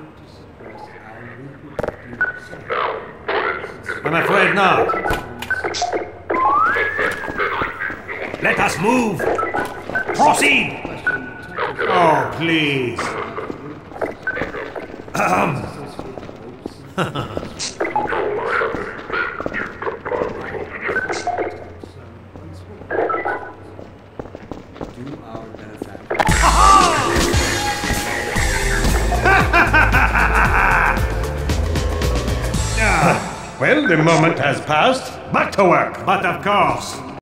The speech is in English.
I'm afraid not. Let us move! Proceed! Oh, please. Well, the moment has passed. Back to work. But of course,